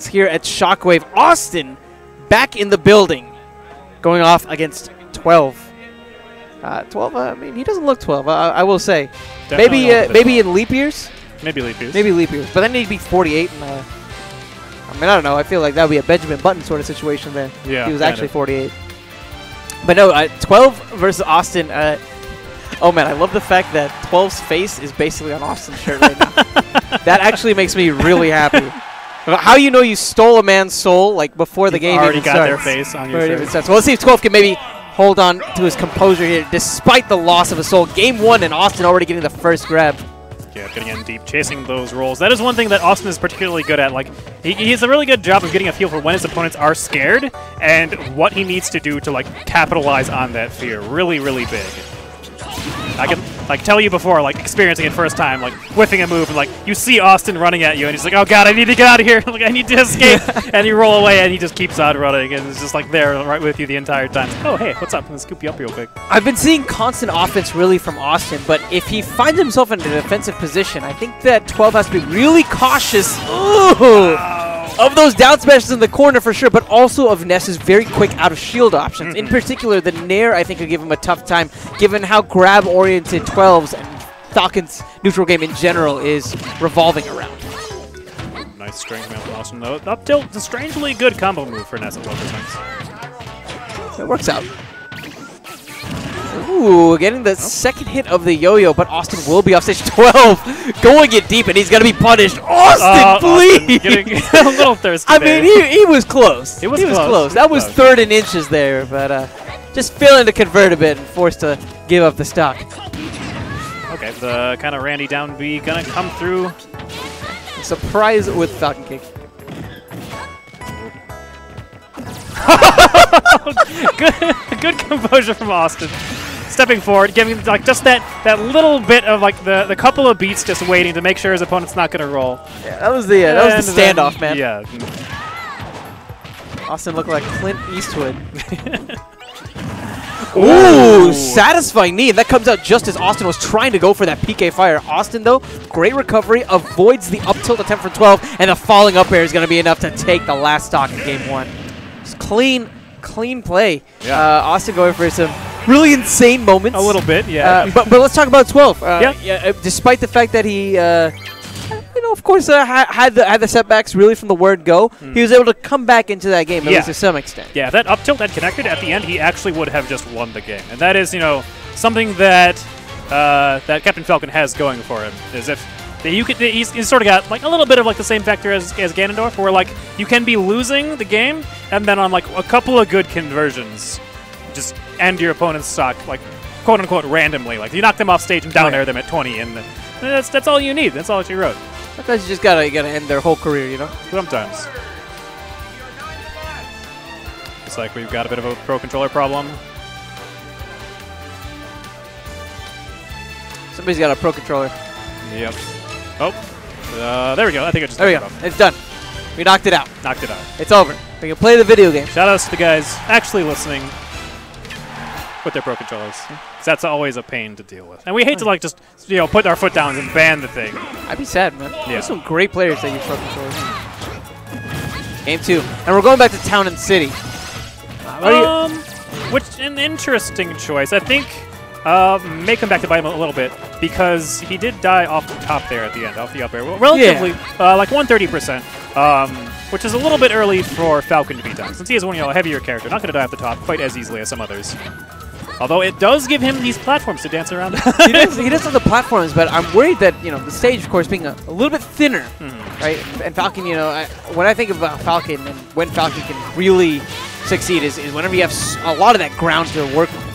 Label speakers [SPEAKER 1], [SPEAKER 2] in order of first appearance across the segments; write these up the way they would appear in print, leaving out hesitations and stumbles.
[SPEAKER 1] Alex here at Shockwave. Austin back in the building, going off against 12. 12, I mean, he doesn't look 12, I will say. Maybe in leap years?
[SPEAKER 2] Maybe leap years.
[SPEAKER 1] Maybe leap years. But then he'd be 48. And, I mean, I don't know. I feel like that would be a Benjamin Button sort of situation there.
[SPEAKER 2] Yeah,
[SPEAKER 1] he was actually 48. But no, 12 versus Austin. Oh, man, I love the fact that 12's face is basically on Austin's shirt right now. That actually makes me really happy. How you know you stole a man's soul like before the game
[SPEAKER 2] already
[SPEAKER 1] even
[SPEAKER 2] got
[SPEAKER 1] starts.
[SPEAKER 2] their face on your shirt.
[SPEAKER 1] So let's see if 12 can maybe hold on to his composure here despite the loss of a soul. Game 1 and Austin already getting the first grab.
[SPEAKER 2] Yeah, getting in deep, chasing those rolls. That is one thing that Austin is particularly good at. Like, he has a really good job of getting a feel for when his opponents are scared and what he needs to do to like capitalize on that fear. Really, really big. I can like tell you before, like experiencing it first time, like whiffing a move, and like you see Austin running at you, and he's like, "Oh God, I need to get out of here! Like I need to escape!" And you roll away, and he just keeps on running, and it's just like there, right with you the entire time. Oh hey, what's up? I'm gonna scoop you up real quick.
[SPEAKER 1] I've been seeing constant offense really from Austin, but if he finds himself in a defensive position, I think that 12 has to be really cautious. Ooh. Of those down smashes in the corner for sure, but also of Ness's very quick out of shield options. In particular, the Nair I think will give him a tough time, given how grab-oriented 12's and Falcon's neutral game in general is revolving around.
[SPEAKER 2] Nice strength man from Austin though. Up tilt is a strangely good combo move for Ness at low percents.
[SPEAKER 1] It works out. Ooh, getting the second hit of the yo-yo, but Austin will be off stage. 12 going it deep, and he's going to be punished. Austin, please!
[SPEAKER 2] Austin getting a little thirsty.
[SPEAKER 1] I mean, he was close.
[SPEAKER 2] He was close.
[SPEAKER 1] That was third in inches there, but just failing to convert a bit and forced to give up the stock.
[SPEAKER 2] Okay, the kind of Randy down B going to come through.
[SPEAKER 1] Surprise with Falcon Kick.
[SPEAKER 2] good composure from Austin. Stepping forward, giving like just that little bit of like the couple of beats, just waiting to make sure his opponent's not gonna roll.
[SPEAKER 1] Yeah, that was the standoff, man.
[SPEAKER 2] Yeah.
[SPEAKER 1] Austin looked like Clint Eastwood. Ooh, satisfying knee. That comes out just as Austin was trying to go for that PK fire. Austin, though, great recovery, avoids the up tilt attempt from 12, and the falling up air is going to be enough to take the last stock in game 1. Just clean play. Yeah. Austin going for some really insane moments.
[SPEAKER 2] A little bit, yeah.
[SPEAKER 1] But let's talk about 12. Yeah, despite the fact that he, of course, had the setbacks really from the word go, he was able to come back into that game, at least to some extent.
[SPEAKER 2] Yeah, that up tilt had connected at the end, he actually would have just won the game. And that is, something that that Captain Falcon has going for him, is if he's sort of got like a little bit of like the same factor as Ganondorf, where like you can be losing the game, and then on like a couple of good conversions, just end your opponent's stock, like quote unquote randomly. Like you knock them off stage and down air them at 20, and that's all you need. That's all she wrote.
[SPEAKER 1] Sometimes you just gotta end their whole career,
[SPEAKER 2] Sometimes. It's like we've got a bit of a pro controller problem.
[SPEAKER 1] Somebody's got a pro controller.
[SPEAKER 2] Yep. Oh, there we go. I think I just.
[SPEAKER 1] There we go. It's done. We knocked it out.
[SPEAKER 2] Knocked it out.
[SPEAKER 1] It's over. We can play the video game.
[SPEAKER 2] Shout outs to the guys actually listening with their pro controllers. That's always a pain to deal with. And we hate to like just put our foot down and ban the thing.
[SPEAKER 1] I'd be sad, man.
[SPEAKER 2] Yeah.
[SPEAKER 1] There's some great players that use pro controllers. Game 2, and we're going back to Town and City.
[SPEAKER 2] Which an interesting choice. I think may come back to bite him a little bit because he did die off the top there at the end, off the up air. Relatively, like 130%, which is a little bit early for Falcon to be done, since he is one a heavier character, not going to die off the top quite as easily as some others. Although it does give him these platforms to dance around.
[SPEAKER 1] he does have the platforms, but I'm worried that the stage, of course, being a little bit thinner, right? And Falcon, when I think about Falcon and when Falcon can really succeed is whenever you have a lot of that ground to work with.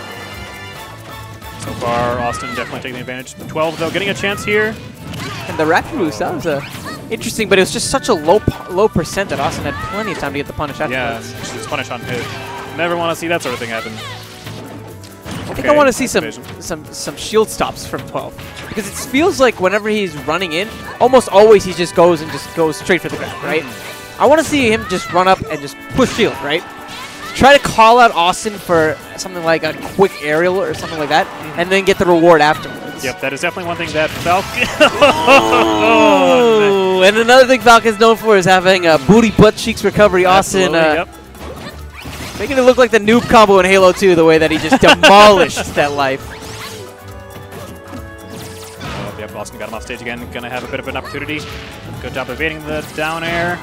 [SPEAKER 2] So far, Austin definitely taking advantage. 12 though, getting a chance here.
[SPEAKER 1] And the rapid boost, that was interesting, but it was just such a low percent that Austin had plenty of time to get the punish afterwards.
[SPEAKER 2] Yeah, just punish on hit. Never want to see that sort of thing happen.
[SPEAKER 1] I think I want to see some shield stops from 12, because it feels like whenever he's running in, almost always he just goes straight for the grab, right? I want to see him just run up and just push shield, right? try to call out Austin for something like a quick aerial or something like that, and then get the reward afterwards.
[SPEAKER 2] Yep, that is definitely one thing that Falcon...
[SPEAKER 1] Oh, and another thing Falcon's known for is having a booty butt cheeks recovery. Austin
[SPEAKER 2] Yep.
[SPEAKER 1] making it look like the noob combo in Halo 2, the way that he just demolished that life.
[SPEAKER 2] Yep, Austin got him off stage again. Gonna have a bit of an opportunity. Good job evading the down air.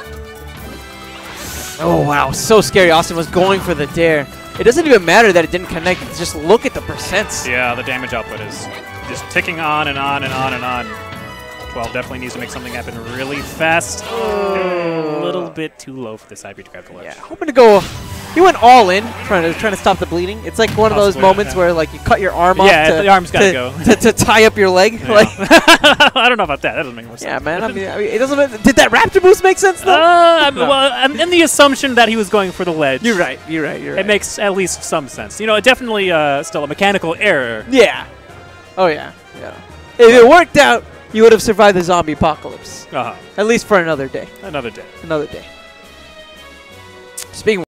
[SPEAKER 1] Oh, wow. So scary. Austin was going for the dare. It doesn't even matter that it didn't connect. Just look at the percents.
[SPEAKER 2] Yeah, the damage output is just ticking on and on and on and on. 12 definitely needs to make something happen really fast. A little bit too low for this Ivy to grab the ledge.
[SPEAKER 1] Yeah, hoping to go. He went all in, trying to stop the bleeding. It's like one of those moments where like you cut your arm off.
[SPEAKER 2] Yeah, the arm's gotta go
[SPEAKER 1] to tie up your leg.
[SPEAKER 2] Yeah.
[SPEAKER 1] Like,
[SPEAKER 2] I don't know about that. That doesn't make more sense.
[SPEAKER 1] yeah, man. I mean, it doesn't. Did that Raptor boost make sense though?
[SPEAKER 2] Well, I'm in the assumption that he was going for the ledge.
[SPEAKER 1] You're right.
[SPEAKER 2] It makes at least some sense. You know, definitely still a mechanical error.
[SPEAKER 1] Yeah. Oh yeah. Yeah. If it worked out, you would have survived the zombie apocalypse.
[SPEAKER 2] Uh-huh.
[SPEAKER 1] At least for another day.
[SPEAKER 2] Another day.
[SPEAKER 1] Another day. Speaking.